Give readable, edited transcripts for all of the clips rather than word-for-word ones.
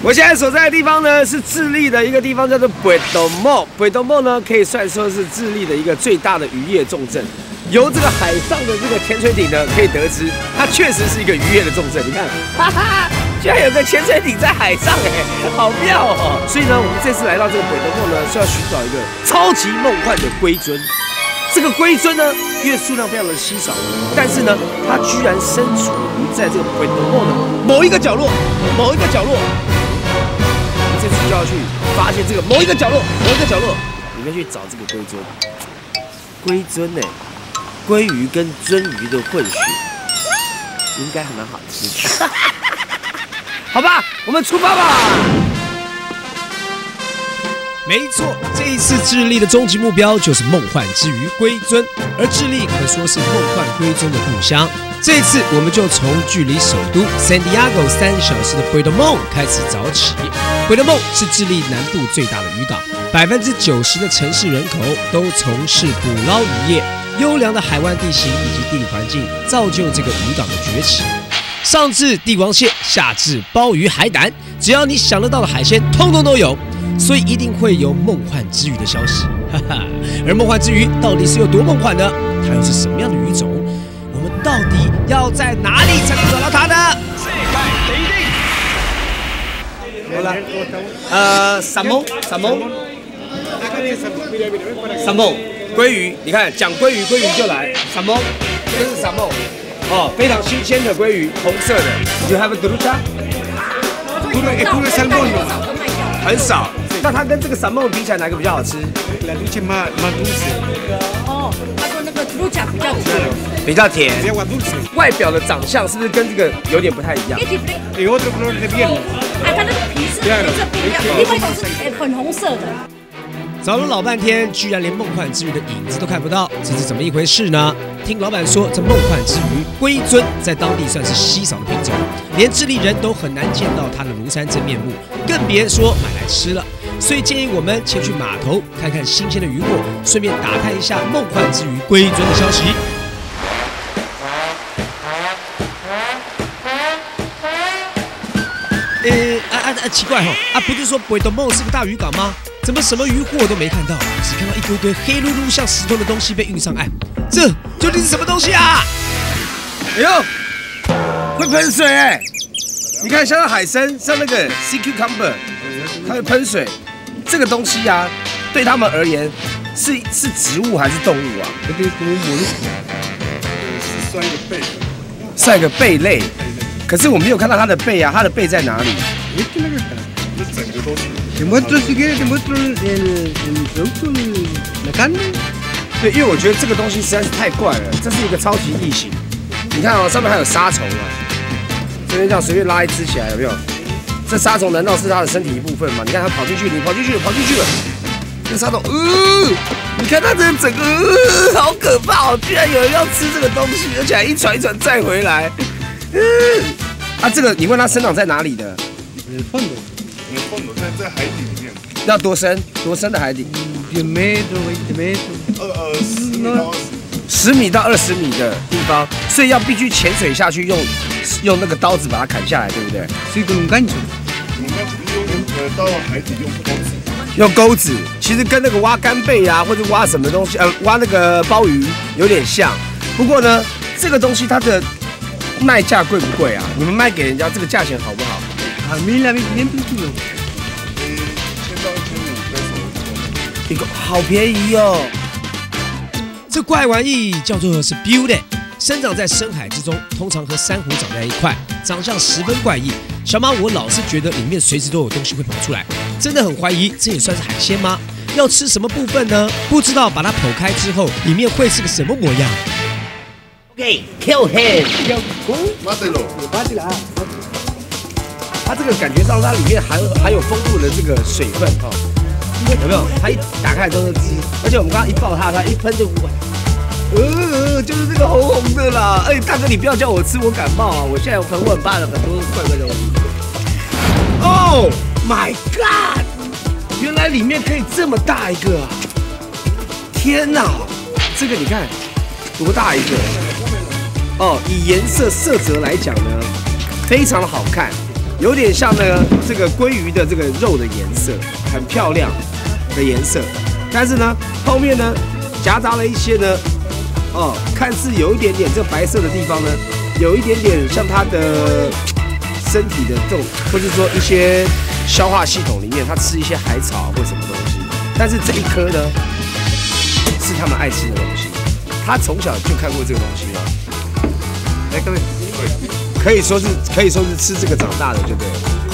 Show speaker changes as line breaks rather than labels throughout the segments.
我现在所在的地方呢，是智利的一个地方，叫做贝多莫。贝多莫呢，可以算说是智利的一个最大的渔业重镇。由这个海上的这个潜水艇呢，可以得知，它确实是一个渔业的重镇。你看，哈哈，居然有个潜水艇在海上，好妙哦！所以呢，我们这次来到这个贝多莫呢，是要寻找一个超级梦幻的龟尊。这个龟尊呢，因为数量非常的稀少，但是呢，它居然身处于在这个贝多莫的某一个角落，某一个角落。我们这次就要去发现这个某一个角落，某一个角落，里面去找这个龟尊。龟尊呢？鲑鱼跟鳟鱼的混血，应该还蛮好吃的。好吧，我们出发吧。
没错，这一次智利的终极目标就是梦幻之鱼龟尊，而智利可说是梦幻龟尊的故乡。这一次，我们就从距离首都 San Diego 3小时的贝多蒙开始找起。贝多蒙是智利南部最大的渔港，90%的城市人口都从事捕捞渔业。优良的海湾地形以及地理环境，造就这个渔港的崛起。上至帝王蟹，下至鲍鱼、海胆，只要你想得到的海鲜，通通都有。所以一定会有梦幻之鱼的消息，哈哈。而梦幻之鱼到底是有多梦幻呢？它又是什么样的鱼种？我们到底要在哪里才能找到它呢？
好了，闪梦，鲑鱼，你看讲鲑鱼就来，闪梦，这是闪梦，哦，非常新鲜的鲑鱼，红色的。You have a trucha？ 很少。那它跟这个闪梦比起来，哪个比较好吃？
哦，他说那个 trucha 比较甜，
比较甜。外表的长相是不是跟这个有点不太一样？
它那个皮是颜色不一样，另外一种是粉红色的。
找了老半天，居然连梦幻之鱼的影子都看不到，这是怎么一回事呢？听老板说，这梦幻之鱼龟尊在当地算是稀少的品种，连智利人都很难见到它的庐山真面目，更别说买来吃了。所以建议我们前去码头看看新鲜的渔获，顺便打探一下梦幻之鱼龟尊的消息。奇怪哈，不是说贝多蒙是个大渔港吗？怎么什么渔获都没看到，只看到一堆堆黑噜噜像石头的东西被运上岸？这究竟是什么东西啊？
哎呦，会喷水哎！你看，像那海参，像那个 sea cucumber， 它会喷水。这个东西啊，对他们而言是植物还是动物啊？算一个贝类。可是我没有看到它的背啊，它的背在哪里？对，因为我觉得这个东西实在是太怪了，这是一个超级异形。你看哦，上面还有沙虫啊，这边这样随便拉一只起来，有没有？这沙虫难道是它的身体一部分吗？你看它跑进去，你跑进去了。这沙虫，你看它这整个，好可怕哦！居然有人要吃这个东西，而且还一船一船载回来。这个你问他生长在哪里的？
在海底里面。
要多深？多深的海底
10
米到20米的地方，所以要必须潜水下去，用那个刀子把它砍下来，对不对？
我们到海底用钩子。
用钩子，其实跟那个挖干贝啊，或者挖什么东西，挖那个鲍鱼有点像。不过呢，这个东西它的卖价贵不贵啊？你们卖给人家这个价钱好不好？1个好便宜哦。
这怪玩意叫做是 Beauty， 生长在深海之中，通常和珊瑚长在一块，长相十分怪异。小马，我老是觉得里面随时都有东西会跑出来，真的很怀疑这也算是海鲜吗？要吃什么部分呢？不知道把它剖开之后，里面会是个什么模样？Okay, kill him.
它这个感觉到它里面含有丰富的这个水分哈，有没有？它一打开都是汁，而且我们刚刚一爆它，它一喷就就是这个红红的啦。大哥你不要叫我吃，我感冒啊！我现在我很怕的很多怪怪的东西。Oh my god！ 原来里面可以这么大一个啊！天哪，这个你看多大一个？以颜色色泽来讲呢，非常的好看。 有点像呢这个鲑鱼的这个肉的颜色，很漂亮的颜色。但是呢，后面呢夹杂了一些呢，看似有一点点这白色的地方呢，有一点点像它的身体的这种，或者说一些消化系统里面，它吃一些海草或什么东西。但是这一颗呢，是他们爱吃的东西。他从小就看过这个东西吗？哎，各位，可以说是吃这个长大的，就对了。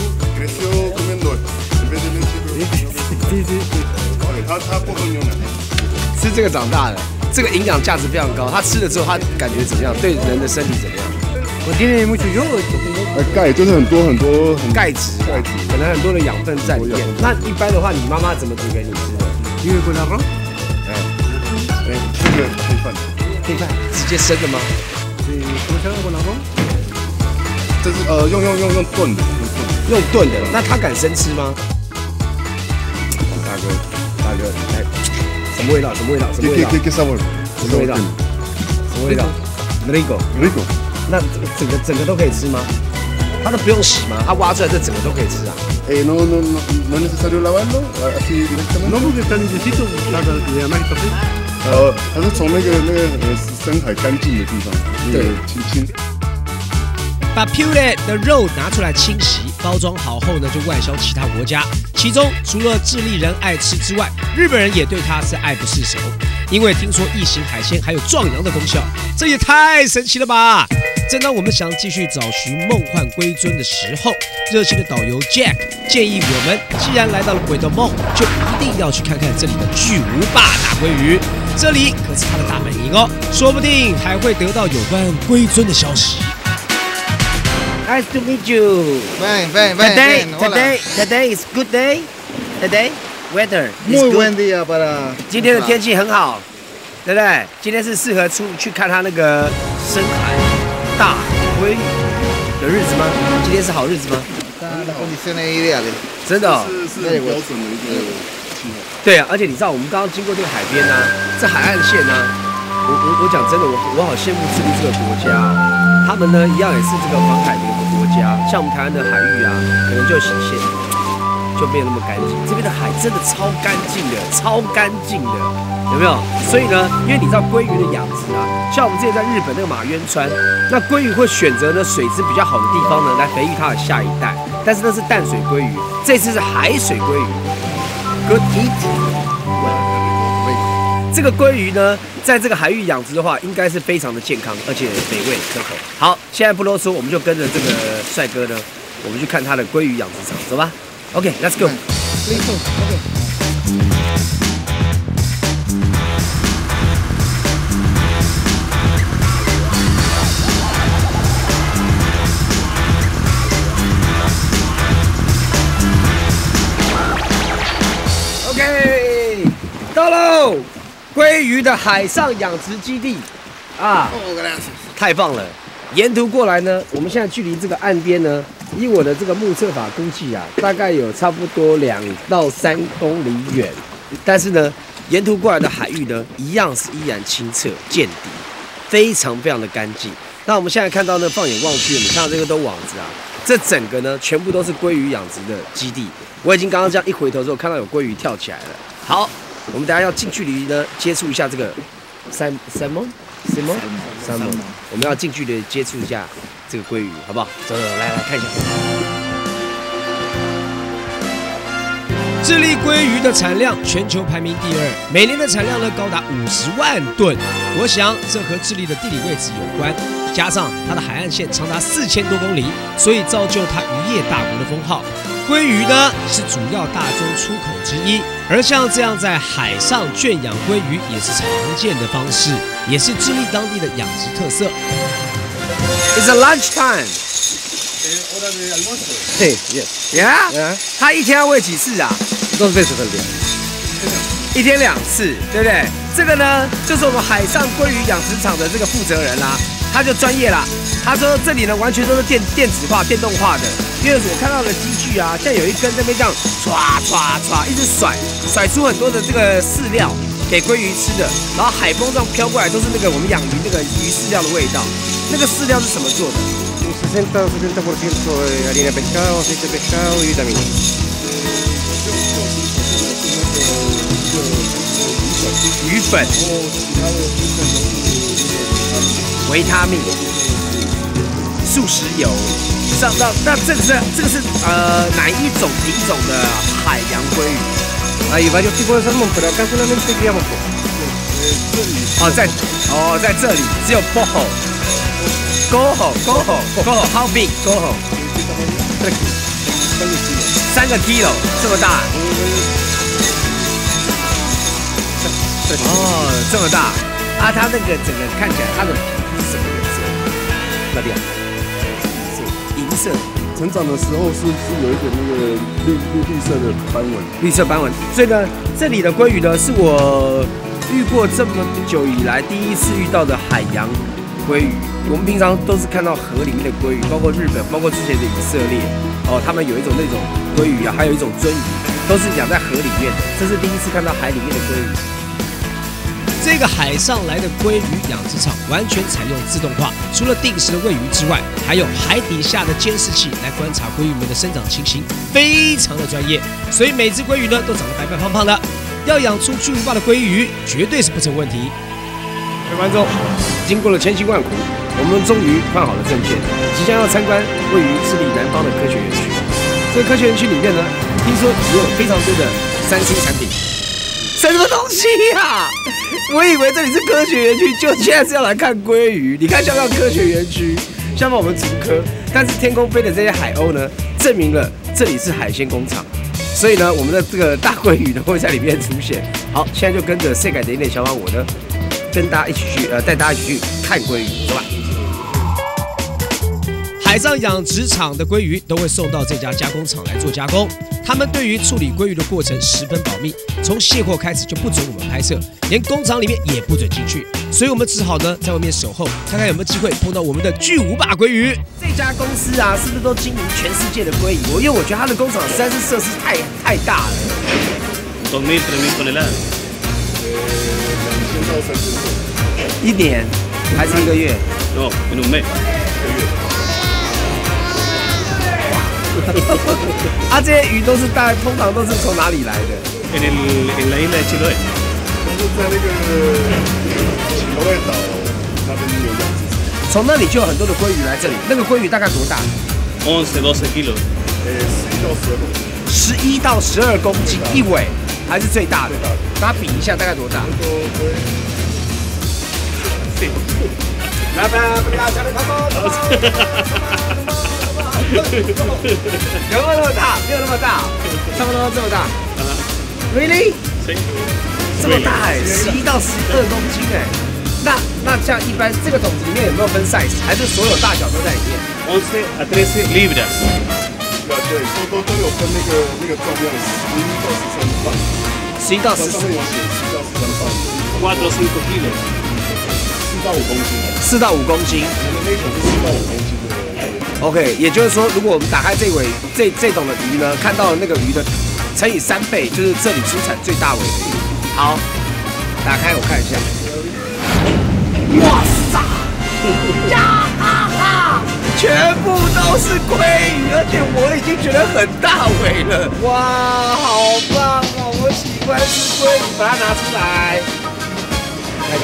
他不喝牛奶，
吃这个长大的，这个营养价值非常高。他吃了之后，他感觉怎么样？对人的身体怎么样？
钙就是很多
钙质，可能很多的养分在里面。那一般的话，你妈妈怎么煮给你吃的？
这个配饭，
直接生的吗？
这是用炖的，
用炖的。那他敢生吃吗？大哥，哎，什么味道？Rico，那整个都可以吃吗？它都不用洗吗？它挖出来这整个都可以吃啊
？No necesario lavarlo, así directamente. No, porque está limpiecito, de América Free. 它是从那个深海干净的地方，对，清。
把 puree 的肉拿出来清洗，包装好后呢，就外销其他国家。其中除了智利人爱吃之外，日本人也对它是爱不释手。因为听说异形海鲜还有壮阳的功效，这也太神奇了吧！正当我们想继续找寻梦幻龟尊的时候，热心的导游 Jack 建议我们，既然来到了鬼斗梦，就一定要去看看这里的巨无霸大鲑鱼。这里可是他的大本营哦，说不定还会得到有关龟尊的消息。
Nice to meet you. Today is good day. Today weather is
Muy
good.
buen día para.
今天的天气很好，对不对？今天是适合去看它那个深海大鲑鱼的日子吗？今天是好日子吗？
Las condiciones ideales.
真的、哦，
是很标准的一个气候。
对啊，而且你知道，我们刚刚经过这个海边呢、这海岸线呢、我讲真的，我好羡慕智利这个国家哦。他们呢一样也是这个环海的一个国家，像我们台湾的海域啊，可能就没有那么干净。这边的海真的超干净的，有没有？所以呢，因为你知道鲑鱼的养殖啊，像我们之前在日本那个马渊川，那鲑鱼会选择呢水质比较好的地方呢来培育它的下一代，但是那是淡水鲑鱼，这次是海水鲑鱼。Good eating。这个鲑鱼呢，在这个海域养殖的话，应该是非常的健康，而且美味可口。好，现在不啰嗦，我们就跟着这个帅哥呢，我们去看他的鲑鱼养殖场，走吧。OK，let's go。OK，到喽。鲑鱼的海上养殖基地啊，太棒了！沿途过来呢，我们现在距离这个岸边呢，以我的这个目测法估计啊，大概有差不多2到3公里远。但是呢，沿途过来的海域呢，依然清澈见底，非常的干净。那我们现在看到呢，放眼望去，你看到这个都网子啊，这整个呢，全部都是鲑鱼养殖的基地。我已经刚刚这样一回头之后，看到有鲑鱼跳起来了。好。我们等一下要近距离呢接触一下这个salmon，我们要近距离接触一下这个鲑鱼，好不好？走，来看一下。
智利鲑鱼的产量全球排名第2，每年的产量呢高达50万吨。我想这和智利的地理位置有关，加上它的海岸线长达4000多公里，所以造就它渔业大国的封号。鲑鱼呢是主要大宗出口之一，而像这样在海上圈养鲑鱼也是常见的方式，也是智利当地的养殖特色。
It's a lunch time. 对 ，Yeah，他一天要喂几次啊？2 veces al día。一天2次，对不对？这个呢，就是我们海上鲑鱼养殖场的这个负责人啦，他就专业啦。他说这里呢完全都是电子化、电动化的，因为我看到的机具啊，像有一根这边这样唰一直甩出很多的这个饲料给鲑鱼吃的，然后海风这样飘过来都是那个我们养鱼那个鱼饲料的味道。那个饲料是什么做的？
60 o 70% de harina de pescado, aceite de pescado y vitaminas.
鱼粉、维他命、素食油，上到那这个是哪一种品种的海洋鲑鱼？
Hay varios tipos de salmón, pero acá solamente criamos poco.
在这里只有 Goho，how big Goho？ 3个 kilo 这么大。哦，这么大啊！它那个整个看起来，它的皮是什么颜色？那边银色。
成长的时候是有一点那个绿色的斑纹。
绿色斑纹。所以呢，这里的鲑鱼呢，是我遇过这么久以来第一次遇到的海洋鲑鱼。我们平常都是看到河里面的鲑鱼，包括日本，包括之前的以色列，哦，他们有一种那种鲑鱼啊，还有一种鳟鱼，都是养在河里面的。这是第一次看到海里面的鲑鱼。
这个海上来的鲑鱼养殖场完全采用自动化，除了定时的喂鱼之外，还有海底下的监视器来观察鲑鱼们的生长情形，非常的专业。所以每只鲑鱼呢都长得白白胖胖的，要养出巨无霸的鲑鱼绝对是不成问题。
各位观众，经过了千辛万苦，我们终于换好了证件，即将要参观位于智利南方的科学园区。这个科学园区里面呢，听说也有非常多的3C 产品。 什么东西呀、我以为这里是科学园区，就现在是要来看鲑鱼。你看像不像科学园区？像不像我们竹科？但是天空飞的这些海鸥呢，证明了这里是海鲜工厂。所以呢，我们的这个大鲑鱼呢会在里面出现。好，现在就跟着世界的一点小帮我呢，跟大家一起去带大家一起去看鲑鱼，走吧。
海上养殖场的鲑鱼都会送到这家加工厂来做加工。他们对于处理鲑鱼的过程十分保密，从卸货开始就不准我们拍摄，连工厂里面也不准进去。所以我们只好呢在外面守候，看看有没有机会碰到我们的巨无霸鲑鱼。
这家公司啊，是不是都经营全世界的鲑鱼？因为我觉得它的工厂实在是设施太大了。
2.000 3.000 toneladas。
1年还是1个月？
No, en un mes。
啊，这些鱼都是通常都是从哪里来的
En la isla de Chiloé。
都是在那个奇罗外岛那边有养殖。
从那里就有很多的鲑鱼来这里。那个鲑鱼大概多大
11 12 kilos。
11到12公斤一尾，还是最大的？大家比一下，大概多大？来吧，不要下面跑跑。 有没有那么大？没有那么大，差不多这么大。Really？ 这么大哎，11到12公斤哎。那像一般这个桶子里面有没有分 size？ 还是所有大小都在里面
11 a 13 libras。
对，都有分那个重量，11到13磅。11到13，上面有写11到13磅。
4 5 kilos。
4到5公斤。
4到5公斤。
我们那桶是4到5公斤的。
OK， 也就是说，如果我们打开这桶的鱼呢，看到的那个鱼的乘以3倍，就是这里出产最大尾的鱼。好，打开我看一下。哇塞！呀哈哈！全部都是鲑鱼，而且我已经觉得很大尾了。哇，好棒哦！我喜欢吃鲑鱼，把它拿出来。那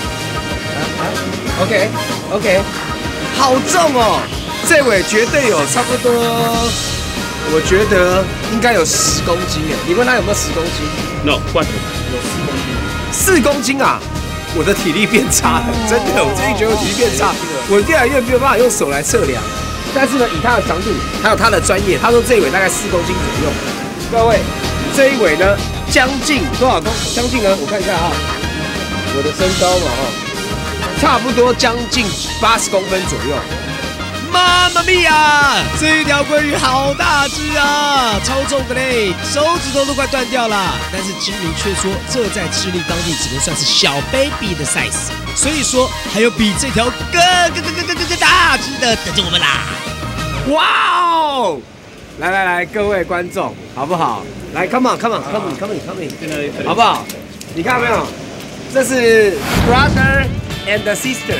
个，OK， 好重哦。 这尾绝对有差不多，我觉得应该有10公斤哎。你问他有没有10公斤
？No， 4。
有4公斤。
4公斤啊！我的体力变差了，真的，我最近觉得我体力变差，我越来越没有办法用手来测量。但是呢，以它的长度还有它的专业，他说这一尾大概4公斤左右。各位，这一尾呢，将近多少公？将近呢？我看一下啊，我的身高嘛哈，差不多将近80公分左右。
妈妈咪呀！这一条鲑鱼好大只啊，超重的嘞，手指头都快断掉了。但是经理却说，这在智利当地只能算是小 baby 的 size， 所以说还有比这条更大只的等着我们啦！
哇哦！来，各位观众，好不好？来 ，come on， 好不好？你看到没有？这是 brother and sister.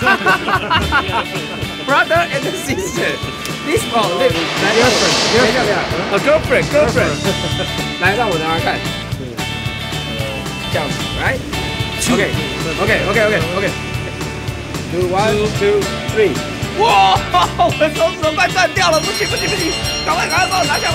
Brother and sister. This one, 来，等一下，啊 ，girlfriend， 来，让我拿来看，这样子，来 ，OK， 1 2 3， 哇，我的手指头快断掉了，不行，赶快帮我拿下，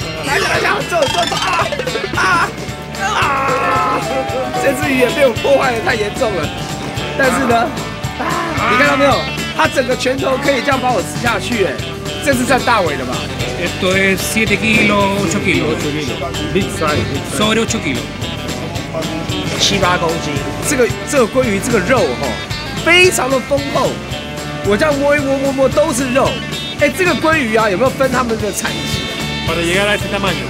走啊！这只鱼也被我破坏的太严重了，但是呢，你看到没有？它整个拳头可以这样把我吃下去，哎。这是算大尾的吧
Esto es 7 kilos, 8 kilos.
Big size.
Sobre 8 kilos.
7、8公斤。这个鲑鱼这个肉非常的丰厚。我这样摸一摸都是肉。哎，这个鲑鱼啊，有没有分他们的产期
Para llegar a ese tamaño.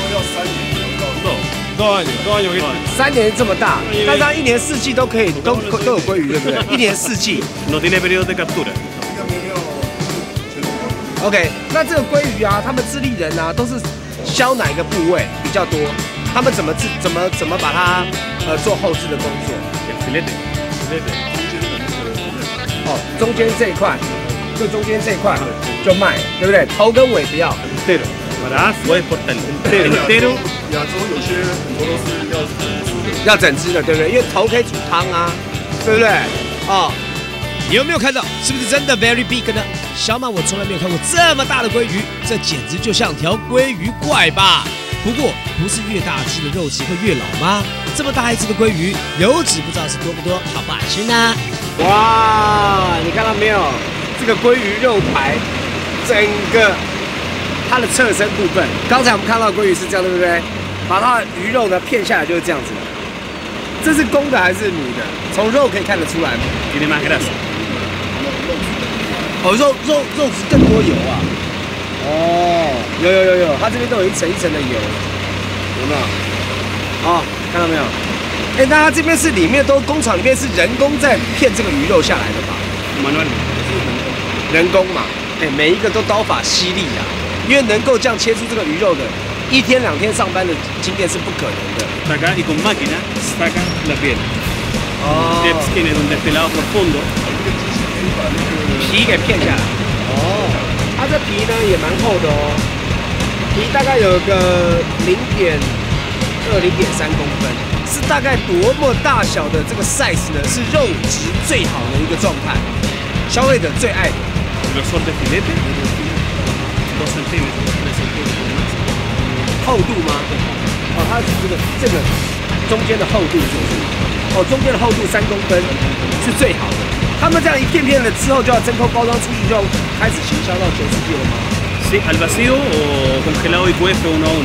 2 años.
3年这么大，但是它1年4季都可以都有鲑鱼，对不对？1年4季。
No tiene periodo de captura.
OK， 那这个鲑鱼啊，他们智利人啊，都是削哪一个部位比较多？他们怎么把它做后置的工作？哦，中间这一块，就中间这一块就卖，对不对？头跟尾不要。
Entero. Para o exportar entero.
亚洲有些很多都是
要整只的，对不对？因为头可以煮汤啊，对不对？哦。
有没有看到？是不是真的 very big 呢？小马，我从来没有看过这么大的鲑鱼，这简直就像条鲑鱼怪吧？不过，不是越大只的肉质会越老吗？这么大一只的鲑鱼，油脂不知道是多不多，好不好吃呢？
哇，你看到没有？这个鲑鱼肉排，整个它的侧身部分，刚才我们看到的鲑鱼是这样，对不对？把它的鱼肉呢片下来就是这样子。这是公的还是母的？从肉可以看得出来吗？
Tiene más grasa.
哦，肉质更多油啊！哦，有，它这边都有一层一层的油，有没有？哦，看到没有？哎，那它这边是里面都工厂里面是人工在片这个鱼肉下来的吧？
Manual.
人工嘛，哎，每一个都刀法犀利啊，因为能够这样切出这个鱼肉的，1天2天上班的经验是不可能的。
Saca y con máquina saca la piel.
哦，
Tiene un destelado profundo.
皮给片下来。哦，它这皮呢也蛮厚的哦，皮大概有个0.2、0.3公分，是大概多么大小的这个 size 呢？是肉质最好的一个状态，消费者最爱的。
Grosor de filete. 2 centímetros, 3 centímetros más.
厚度吗？哦，它是这个中间的厚度是不是？哦，中间的厚度3公分是最好的。他们这样一片片的之后就要真空包装出去，就要开始行销到全世界了吗？
Sí, al vacío o congelado y puesto 1 a 1.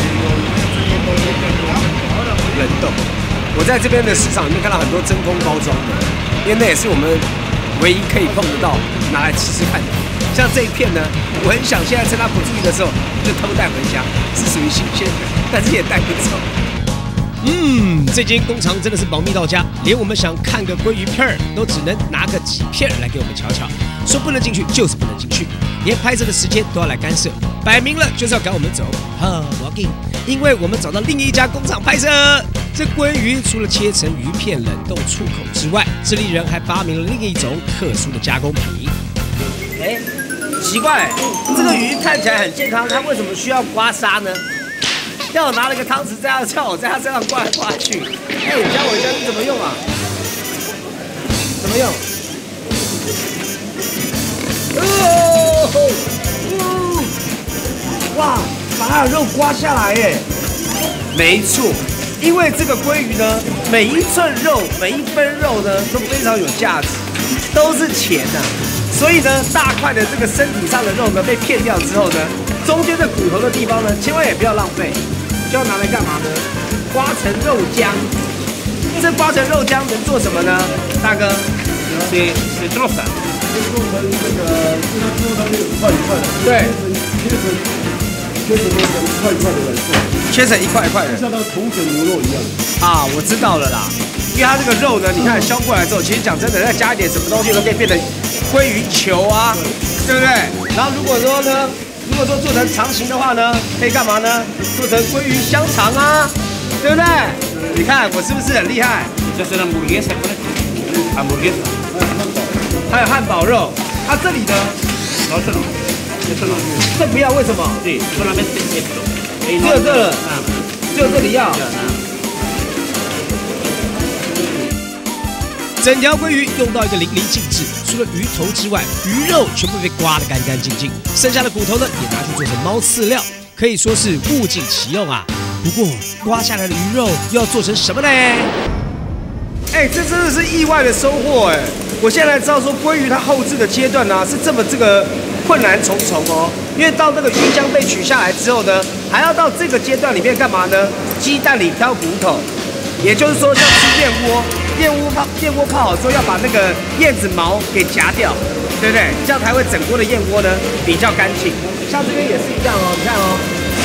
冷冻。我在这边的市场里面看到很多真空包装的，因为那也是我们唯一可以碰得到拿来吃吃看的。像这一片呢，我很想现在趁它不注意的时候就偷带回家，是属于新鲜的，但是也带不走。
这间工厂真的是保密到家，连我们想看个鲑鱼片儿都只能拿个几片来给我们瞧瞧，说不能进去就是不能进去，连拍摄的时间都要来干涉，摆明了就是要赶我们走。walking， 因为我们找到另一家工厂拍摄。这鲑鱼除了切成鱼片冷冻出口之外，智利人还发明了另一种特殊的加工皮。
哎，奇怪，这个鱼看起来很健康，它为什么需要刮痧呢？要我拿了个汤匙这样叫我在它身上刮来刮去。哎，你教我一下是怎么用啊？怎么用？哇，把它的肉刮下来耶！没错，因为这个鲑鱼呢，每一寸肉、每一分肉呢都非常有价值，都是钱呐。所以呢，大块的这个身体上的肉呢被片掉之后呢，中间的骨头的地方呢，千万也不要浪费，就要拿来干嘛呢？刮成肉浆。这刮成肉浆能做什么呢？大哥，
Se troza.
做成那个，它之后它那个一块一块的，
对，
切成那个一块一块的来做，
切成一块一块的，
像那个同整牛肉一样。
啊，我知道了啦。因为它这个肉呢，你看削过来之后，其实讲真的，再加一点什么东西都可以变成鲑鱼球啊，对不对？然后如果说做成长形的话呢，可以干嘛呢？做成鲑鱼香肠啊，对不对？你看我是不是很厉害？
Se hace una hamburguesa con esto. hamburguesa.
还有汉堡肉。啊，这里呢？
No, eso no. Eso no.
这不要，为什么？
Sí, solamente esto.
只有这个，只有这里要。
整条鲑鱼用到一个淋漓尽致，除了鱼头之外，鱼肉全部被刮得干干净净，剩下的骨头呢也拿去做成猫饲料，可以说是物尽其用啊。不过刮下来的鱼肉又要做成什么呢？
哎，这真的是意外的收获哎！我现在知道说鲑鱼它后置的阶段呢、是这个困难重重哦，因为到那个鱼浆被取下来之后呢，还要到这个阶段里面干嘛呢？鸡蛋里挑骨头，也就是说像吃燕窝。燕窝泡好之后，要把那个燕子毛给夹掉，对不对？这样才会整锅的燕窝呢比较干净。像这边也是一样哦，你看哦，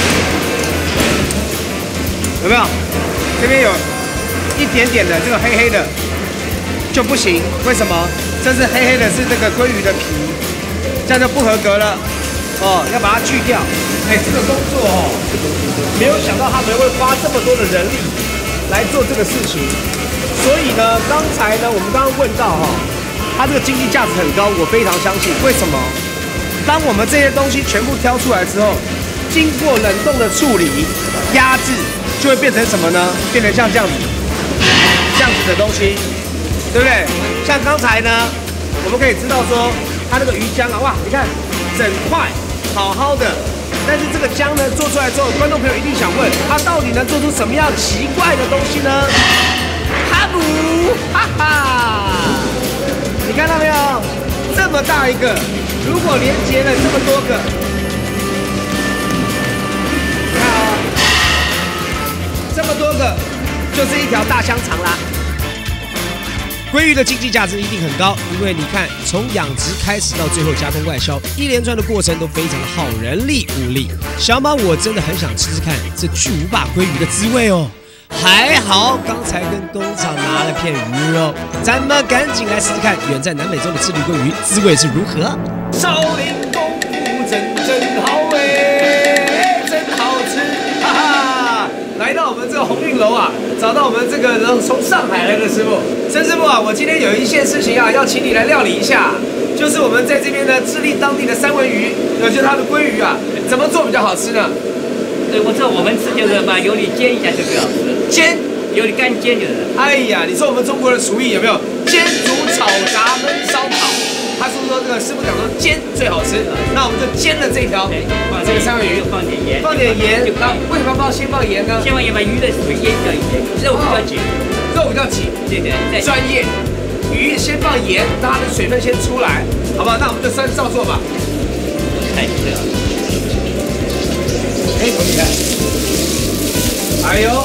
有没有？这边有一点点的这个黑黑的就不行，为什么？这是黑黑的，是那个鲑鱼的皮，这样就不合格了哦，要把它去掉。哎，这个工作哦，没有想到他们会花这么多的人力来做这个事情。所以呢，刚才呢，我们刚刚问到哈，它这个经济价值很高，我非常相信。为什么？当我们这些东西全部挑出来之后，经过冷冻的处理、压制，就会变成什么呢？变成像这样子的东西，对不对？像刚才呢，我们可以知道说，它那个鱼浆啊，哇，你看整块好好的，但是这个浆呢做出来之后，观众朋友一定想问，它到底能做出什么样奇怪的东西呢？哈姆，哈哈！你看到没有？这么大一个，如果连接了这么多个，你看哦，这么多个，就是一条大香肠啦。
鲑鱼的经济价值一定很高，因为你看，从养殖开始到最后加工外销，一连串的过程都非常的耗人力物力。小马，我真的很想吃吃看这巨无霸鲑鱼的滋味哦。还好，刚才跟工厂拿了片鱼肉，咱们赶紧来试试看远在南美洲的智利鲑鱼滋味是如何。
少林功夫真好味，真好吃，哈哈！来到我们这个鸿运楼啊，找到我们这个从上海来的师傅，陈师傅啊，我今天有一件事情啊，要请你来料理一下，就是我们在这边的智利当地的三文鱼，也就是它的鲑鱼啊，怎么做比较好吃呢？
对，我们吃就是把油里煎一下就比较好吃。
煎，
油里干煎就是。
哎呀，你说我们中国的厨艺有没有煎、煮、炒、炸、焖、烧、烤？他是不是说这个师傅讲说煎最好吃？那我们就煎了这条，这个三文鱼，
放点盐，
放点盐。为什么先放盐呢？
先放盐把鱼的水腌掉一些，肉比较紧，
肉比较紧，
对对，
专业。鱼先放盐，让它的水分先出来，好不好？那我们就照做吧。
太对了。
哎，你看，哎呦，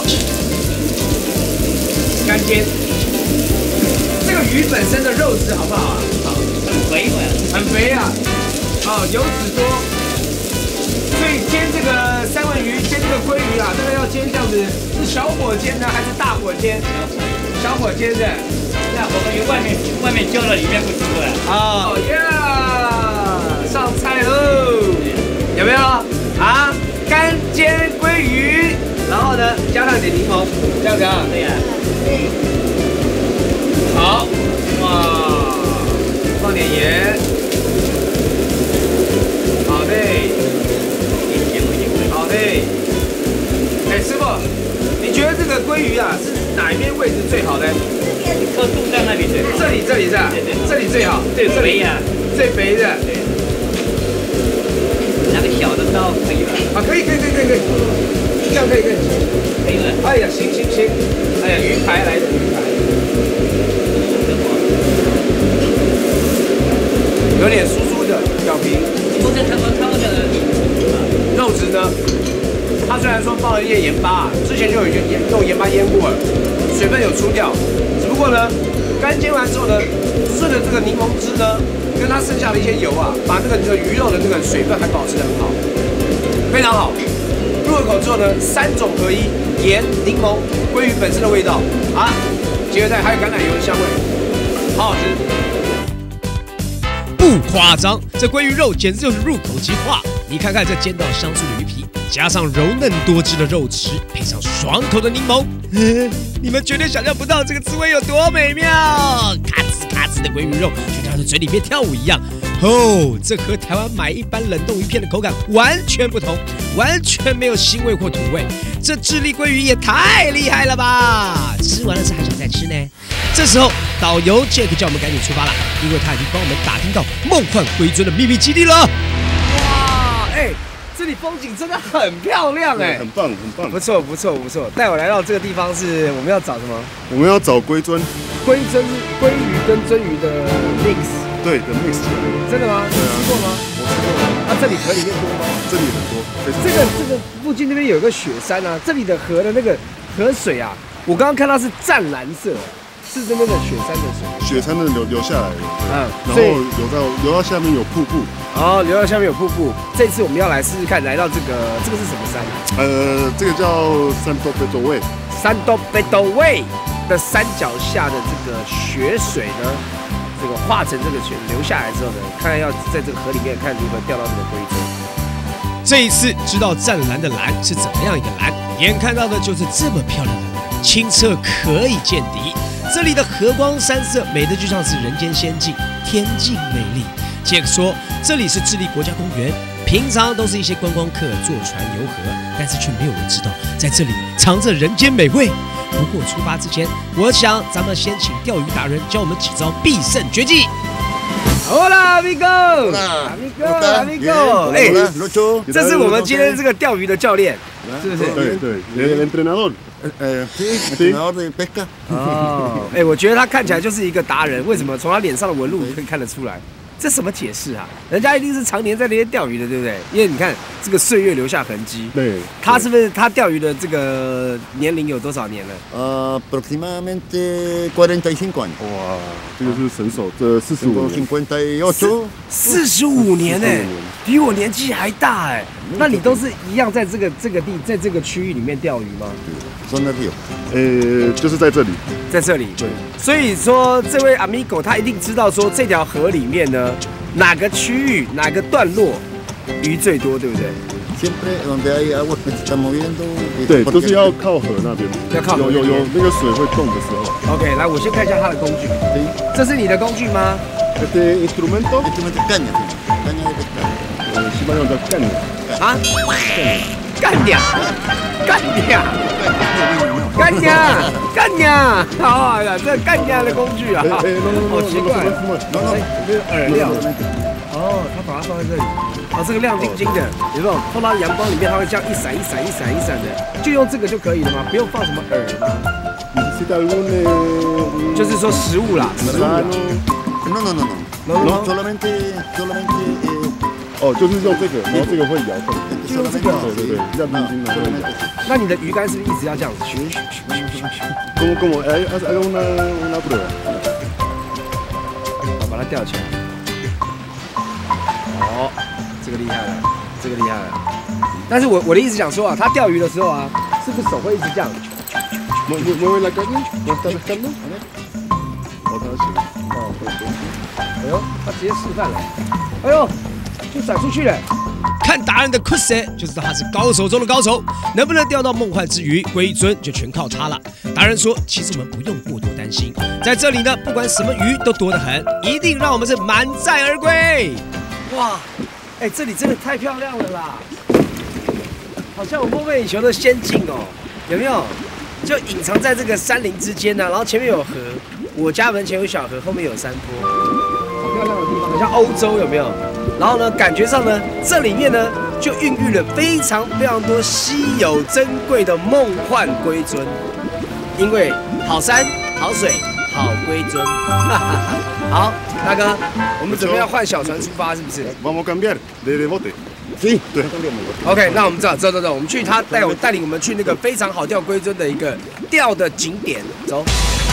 干煎。这个鱼本身的肉质好不好啊？好，
很肥嘛，
很肥啊，哦，油脂多。所以煎这个三文鱼，煎这个鲑鱼啊，这个要煎这样子，是小火煎呢，还是大火煎？小火煎的。
那我们鱼外面焦了，里面不出来。
哦呀，上菜喽！有没有啊？干煎鲑鱼，然后呢，加上一点柠檬，这样子啊？
对呀。
好，哇，放点盐。好的。好的。哎，师傅，你觉得这个鲑鱼啊，是哪一边位置最好呢？
靠肚脏那边最好。
这里是吧？
对对，
这里最好。
最肥呀。
最肥的。
对。拿个小的刀可以吧？
啊，可以，这样可以。
可以了。
哎呀，行，哎呀，鱼排来的鱼排，有点酥酥的表皮。
不是他们的
肉质呢？它虽然说放了一些盐巴，之前就已经用盐巴腌过了，水分有出掉。只不过呢，干煎完之后呢，顺着这个柠檬汁呢，跟它剩下的一些油啊，把这个鱼肉的这个水分还保持得很好，非常好。入了口之后呢，3种合一，盐、柠檬、鲑鱼本身的味道啊，结合在还有橄榄油的香味，好好吃。
不夸张，这鲑鱼肉简直就是入口即化。你看看这煎到香酥的鱼皮，加上柔嫩多汁的肉质，配上爽口的柠檬， 你们绝对想象不到这个滋味有多美妙！咔吱咔吱的鲑鱼肉就像是嘴里面跳舞一样。哦，这和台湾买一般冷冻鱼片的口感完全不同，完全没有腥味或土味。这智利鲑鱼也太厉害了吧！吃完了是还想再吃呢。这时候导游 Jack 叫我们赶紧出发了，因为他已经帮我们打听到梦幻龟尊的秘密基地了。
哇，这里风景真的很漂亮
很棒很棒，
不错不错不错。带我来到这个地方是我们要找什么？
我们要找龟尊，
龟鱼跟鳟鱼的 mix。
对的 mix 起来。
真的吗？你吃过吗？
我吃过。
这里河里面多吗？
这里很多，非常多。
这个附近那边有一个雪山啊，这里的河的那个河水啊，我刚刚看到是湛蓝色，是那个雪山的水。
雪山的流下来了，然后流到下面有瀑布。
哦，流到下面有瀑布。这次我们要来试试看，来到这个是什么山？
这个叫Santo
Beto Way 的山脚下的这个雪水呢，这个化成这个水流下来之后呢，看看要在这个河里面看如何钓到这个龟尊。
这一次知道湛蓝的蓝是怎么样一个蓝，眼看到的就是这么漂亮的蓝，清澈可以见底。这里的河光山色美得就像是人间仙境，天境美丽。Jack 说这里是智利国家公园，平常都是一些观光客坐船游河，但是却没有人知道在这里藏着人间美味。不过出发之前，我想咱们先请钓鱼达人教我们几招必胜绝技。
Hola amigo， 这是我们今天这个钓鱼的教练，是不是？
对，el entrenador，
entrenador de pesca。
哦，我觉得他看起来就是一个达人，为什么？从他脸上的纹路可以看得出来。这什么解释啊？人家一定是常年在那边钓鱼的，对不对？因为你看这个岁月留下痕迹。
对，
他是不是他钓鱼的这个年龄有多少年了
？aproximadamente 45 años。
哇，这个是神手，这45年。
45年哎，比我年纪还大哎。那你都是一样在这个区域里面钓鱼吗？
就是在这里，
在这里。对，所以说这位 amigo 他一定知道说这条河里面呢，哪个区域哪个段落鱼最多，对不对？
对，都是要靠河那边，
要靠河
有那个水会动的时候。
OK， 来，我先看一下他的工具。这是你的工具吗
？instrumento
caña de pescar。
西班牙叫干鸟。
啊？干鸟。好呀，这干鸟的工具啊，好奇怪。这个饵料。哦，他把它放在这里。哦，这个亮晶晶的，有没有？放到阳光里面，它会这样一闪的，就用这个就可以了吗？不用放什么饵吗？就是说食物啦。
No, solamente
哦，就是用这个，然后这个会摇动，
就用这个，
对，亮晶晶的。
那你的鱼竿是不是一直要这样子？
como una prueba。
好，把它吊起来。哦，这个厉害了。但是我的意思想说啊，他钓鱼的时候啊，是不是手会一直这样
？mueve la caña, no está pescando。
哎呦，他直接示范了。哎呦，就甩出去了。
看达人的 Kuse 就知道他是高手中的高手，能不能钓到梦幻之鱼龟尊就全靠他了。达人说，其实我们不用过多担心，在这里呢，不管什么鱼都多得很，一定让我们是满载而归。
哇，这里真的太漂亮了啦，好像我梦寐以求的仙境哦，有没有？就隐藏在这个山林之间呢，然后前面有河，我家门前有小河，后面有山坡，好漂亮的地方，很像欧洲，有没有？然后呢，感觉上呢，这里面呢就孕育了非常多稀有珍贵的梦幻龟尊，因为好山好水好龟尊，好，大哥，我们准备要换小船出发，是不是
？Vamos cambiar de bote。对。
OK， 那我们走，我们去他带领我们去那个非常好钓龟尊的一个钓的景点，走。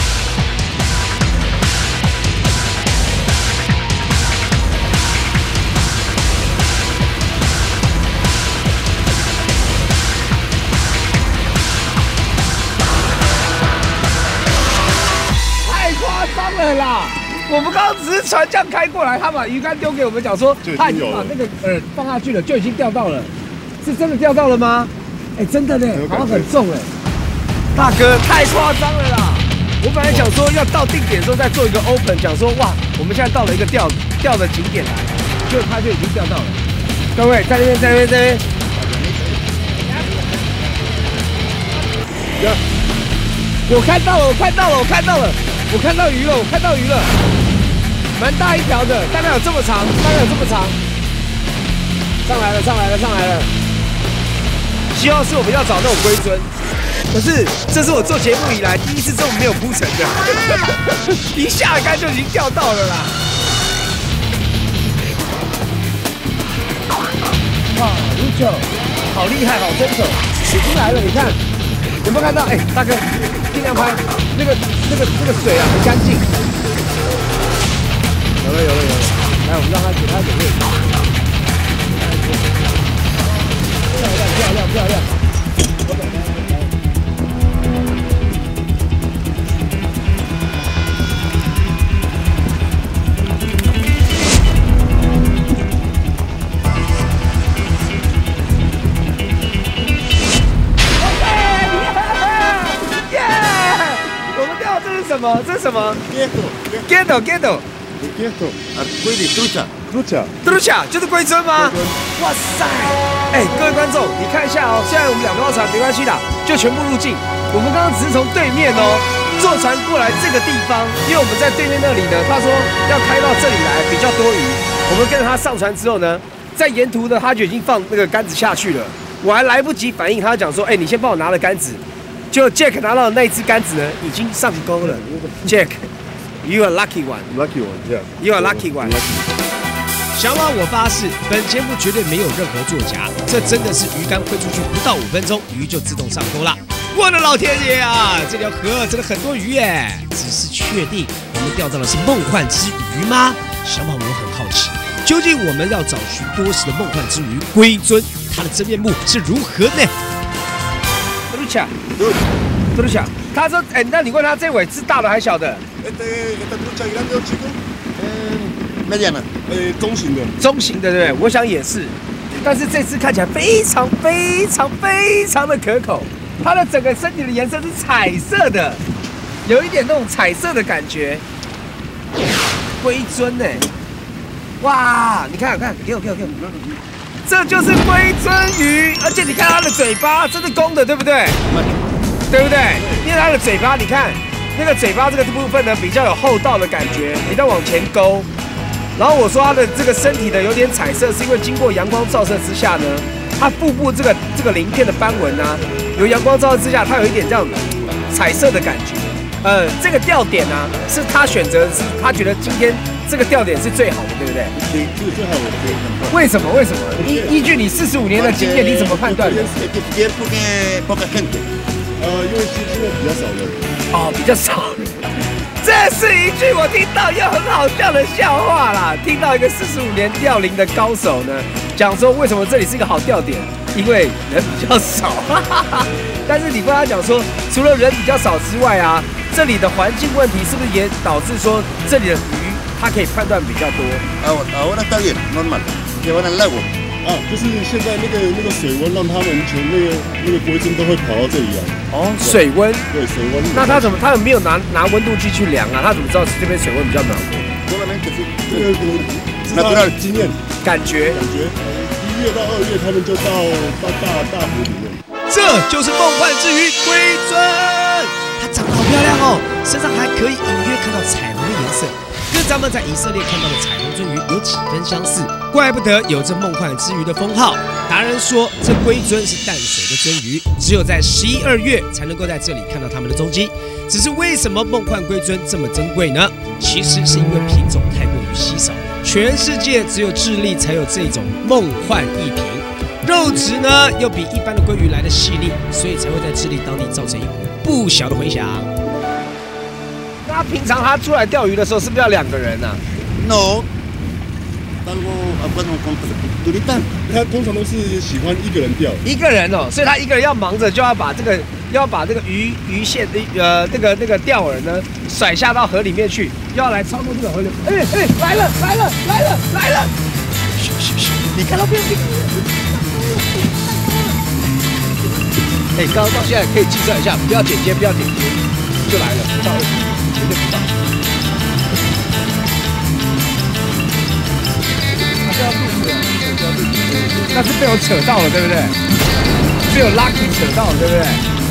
太夸张了啦！我们刚刚只是船这样开过来，他把鱼竿丢给我们，讲说他已经把那个饵放下去了，就已经钓到了。是真的钓到了吗？真的呢，好像很重大哥太夸张了啦！我本来想说要到定点的时候再做一个 open， 讲说哇，我们现在到了一个钓的景点来，结果他就已经钓到了。各位在那边，在那边，在那边。我看到了，我看到了，我看到了，我看到鱼了，我看到鱼了，蛮大一条的，大概有这么长，大概有这么长。上来了，上来了，上来了。希望是我们要找那种龟尊。可是，这是我做节目以来第一次这么没有铺陈的，一下竿就已经钓到了啦！哇，Lucio，好厉害，好身手，已经来了，你看，有没有看到？哎，大哥，尽量拍，那个水啊，很干净。有了，有了，有了，来，我们让他给他点位置。漂亮，漂亮，漂亮！什么？这是什么 ？Ghetto，
龟的
trucha，就是龟尊吗？哇塞！哎，各位观众，你看一下哦，现在我们2艘船没关系啦，就全部入境。我们刚刚只是从对面哦坐船过来这个地方，因为我们在对面那里呢，他说要开到这里来比较多鱼。我们跟着他上船之后呢，在沿途呢他就已经放那个杆子下去了，我还来不及反应，他讲说：“哎，你先帮我拿了杆子。”就 Jack 拿到的那一只杆子呢，已经上钩了。Jack，you are lucky one。Lucky one，yeah。You are lucky one。
小马，我发誓，本节目绝对没有任何作假，这真的是鱼竿挥出去不到5分钟，鱼就自动上钩了。我的老天爷啊，这条河真的很多鱼耶！只是确定我们钓到的是梦幻之鱼吗？小马，我很好奇，究竟我们要找寻多时的梦幻之鱼龟尊，它的真面目是如何呢？
多少？他说：“哎，那你问他这尾是大的还是小的？”
mediana， 中型的。
中型的，对不对？我想也是。但是这只看起来非常非常非常的可口，它的整个身体的颜色是彩色的，有一点那种彩色的感觉。龟尊呢？哇！你看，给我。这就是龟尊鱼，而且你看它的嘴巴，这是公的，对不对？对不对？因为它的嘴巴，你看那个嘴巴这个部分呢，比较有厚道的感觉，你再往前勾。然后我说它的这个身体呢有点彩色，是因为经过阳光照射之下呢，它腹部这个鳞片的斑纹啊，有阳光照射之下，它有一点这样彩色的感觉。这个钓点啊，是他选择的是他觉得今天这个钓点是最好的，对不对？
对，这个最好的。
为什么？依据你45年的经验，你怎么判断的？
因为现在比较少人。
哦，比较少人。这是一句我听到又很好笑的笑话啦！听到一个45年钓龄的高手呢，讲说为什么这里是一个好钓点，因为人比较少。但是你跟他讲说，除了人比较少之外啊，这里的环境问题是不是也导致说这里的鱼它可以判断比较多
？Ahora está bien, normal. Que van al lago. 啊，就是现在那个水温让他们全那个龟尊都会跑到这里来。
哦，水温。
对，水温。
那他们没有拿温度计去量啊？他怎么知道这边水温比较暖和？
这个natural经验，
感觉。
1月到2月他们就到大湖里面。
这就是梦幻之鱼龟尊，它长得好漂亮哦，身上还可以隐约看到彩虹的颜色，跟咱们在以色列看到的彩虹鳟鱼有几分相似，怪不得有这梦幻之鱼的封号。达人说，这龟尊是淡水的鳟鱼，只有在11、2月才能够在这里看到它们的踪迹。只是为什么梦幻龟尊这么珍贵呢？其实是因为品种太过于稀少，全世界只有智利才有这种梦幻异品。肉质呢又比一般的鲑鱼来的细腻，所以才会在智利当地造成一股不小的回响。
那平常他出来钓鱼的时候，是不是要2个人啊
？No， 他通常都是喜欢1个人钓。
1个人哦，所以他1个人要忙着就要把这个鱼线那个钓饵呢甩下到河里面去，又要来操作这个河流。来了！嘘，你看到没有？ 哎，刚刚到现在可以计算一下，不要剪接，不要剪接，就来了，不到20，绝对不到。那是被我扯到了，对不对？被我 lucky 扯到了，对不对？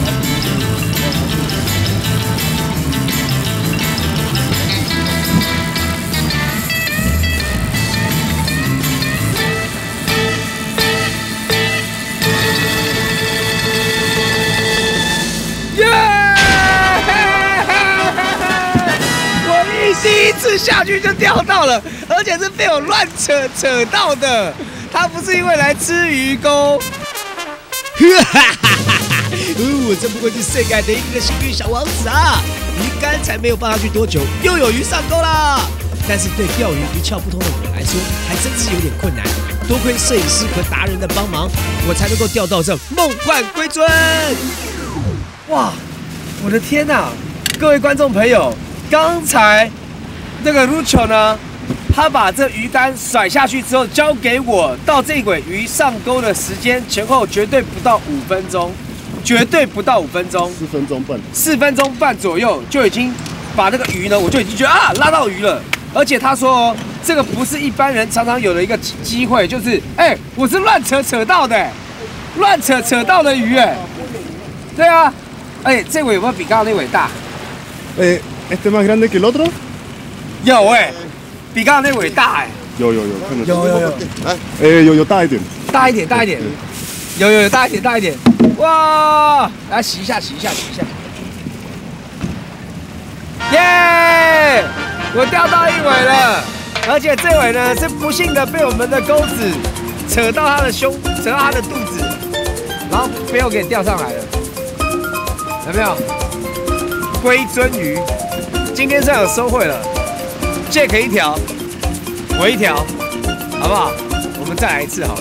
第一次下去就钓到了，而且是被我乱扯到的。他不是因为来吃鱼钩，
我这不过是世界的一个幸运小王子啊！鱼竿才没有放下去多久，又有鱼上钩啦。但是对钓鱼一窍不通的我来说，还真是有点困难。多亏摄影师和达人的帮忙，我才能够钓到这梦幻龟尊。
哇，我的天哪！各位观众朋友，刚才那个 Lucho 呢，他把这鱼竿甩下去之后交给我，到这尾鱼上钩的时间前后绝对不到5分钟，绝对不到5分钟
，4分钟半
，4分钟半左右就已经把那个鱼呢，我就已经觉得啊拉到鱼了。而且他说哦，这个不是一般人常常有的一个机会，就是我是乱扯到的，乱扯到的鱼对啊，这尾有没有比刚刚那尾大
？¿Este más grande que el otro？
有比刚刚那尾大
有，看得出。有大一点，
大一点，有大一点，哇！来洗一下，耶！我钓到一尾了，而且这尾呢是不幸的被我们的钩子扯到他的胸，扯到他的肚子，然后被我给钓上来了，有没有？龟尊鱼，今天算有收获了。Jack 一条，我一条，好不好？我们再来一次好了。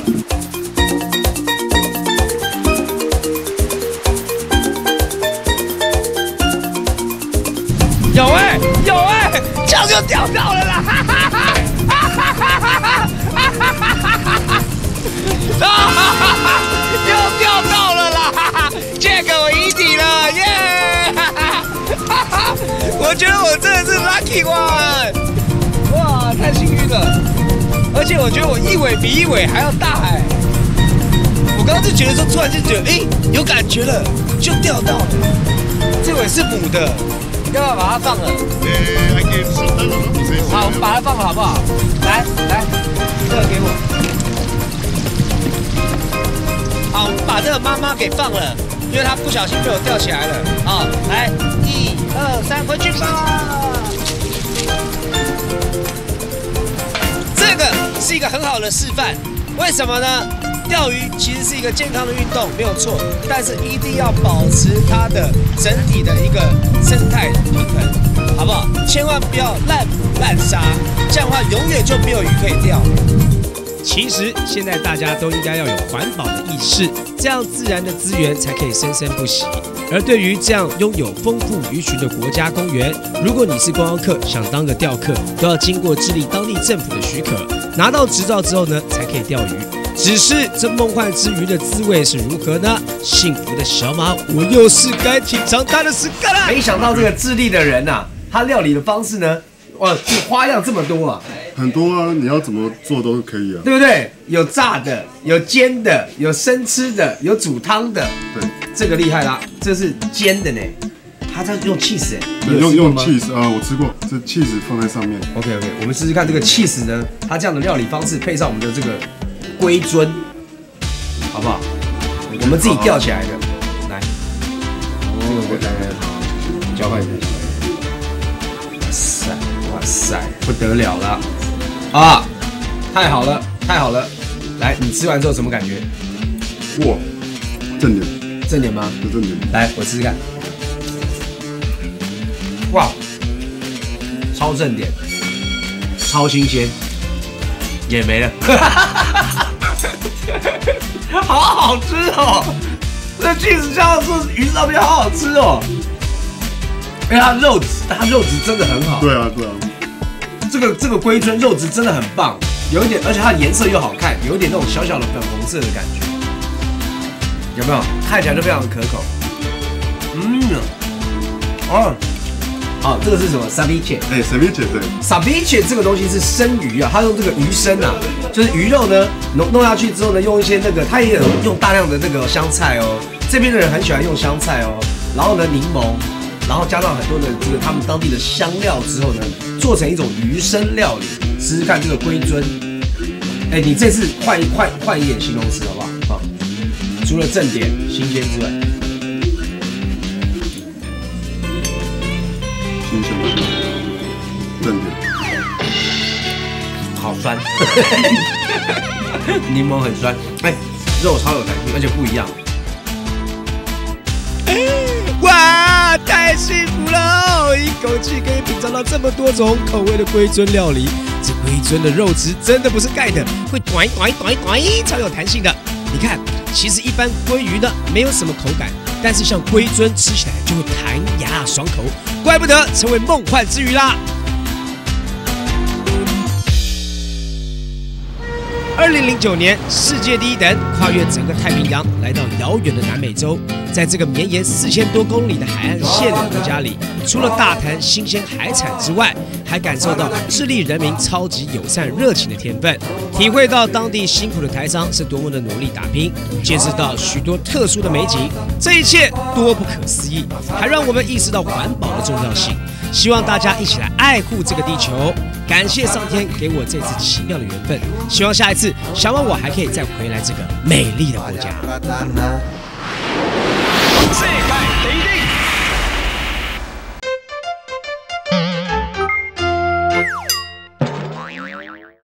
有这样就钓到了啦！又钓到了啦 ！Jack 我赢你了，耶！我觉得我真的是 lucky one。哇，太幸运了！而且我觉得我一尾比一尾还要大我刚刚就觉得说，突然就觉得有感觉了，就钓到了。这尾是母的，要不要把它放了？好，我们把它放了好不好？来，这个给我。好，我们把这个妈妈给放了，因为它不小心被我吊起来了。好，来，1、2、3，回去吧。这个是一个很好的示范，为什么呢？钓鱼其实是一个健康的运动，没有错，但是一定要保持它的整体的一个生态平衡，好不好？千万不要滥杀，这样的话永远就没有鱼可以钓。
其实现在大家都应该要有环保的意识，这样自然的资源才可以生生不息。而对于这样拥有丰富鱼群的国家公园，如果你是观光客，想当个钓客，都要经过智利当地政府的许可，拿到执照之后呢，才可以钓鱼。只是这梦幻之鱼的滋味是如何呢？幸福的小马，我又是该品尝它的时刻了。
没想到这个智利的人他料理的方式呢，花样这么多啊！
很多啊，你要怎么做都可以啊，
对不对？有炸的，有煎的，有生吃的，有煮汤的。
对，
这个厉害啦，这是煎的呢，他在用 cheese
对，用 cheese 啊，我吃过，这 cheese 放在上面。
OK， 我们试试看这个 cheese 呢，它这样的料理方式配上我们的这个龟尊，好不好？我们自己吊起来的，来，这个我来交换一下。哇塞，不得了了啊！太好了！来，你吃完之后什么感觉？
哇，正点
吗？
有正点。
来，我试试看。哇，超正点，超新鲜，也没了。好好吃哦！这 cheese 酱是鱼上面好好吃哦。因为它肉质真的很好。
对啊。
这个龟尊肉质真的很棒，有一点，而且它的颜色又好看，有一点那种小小的粉红色的感觉。 有没有？看起来就非常可口。这个是什么 ？ceviche。
哎 ，ceviche 对。
ceviche 这个东西是生鱼啊，它用这个鱼生啊，就是鱼肉呢弄下去之后呢，用一些那个，它也有用大量的那个香菜哦。这边的人很喜欢用香菜哦，然后呢柠檬，然后加上很多的这个他们当地的香料之后呢，做成一种鱼生料理。试试看这个龟胗。哎，你这次换一点形容词好不好？好，除了正点新鲜之外。
新鲜的，正点，
好酸，柠檬很酸，哎，肉超有弹性，而且不一样。
哇，太幸福了！一口气可以品尝到这么多种口味的龟胗料理。这龟胗的肉质真的不是盖的，会短，超有弹性的。你看，其实一般鲑鱼呢没有什么口感，但是像龟胗吃起来就会弹牙爽口，怪不得成为梦幻之鱼啦。2009年，世界第一等跨越整个太平洋，来到遥远的南美洲。在这个绵延4000多公里的海岸线的国家里，除了大谈新鲜海产之外，还感受到智利人民超级友善热情的天分，体会到当地辛苦的台商是多么的努力打拼，见识到许多特殊的美景，这一切多不可思议，还让我们意识到环保的重要性。希望大家一起来爱护这个地球。感谢上天给我这次奇妙的缘分，希望下一次想问我还可以再回来这个美丽的国家。世界第一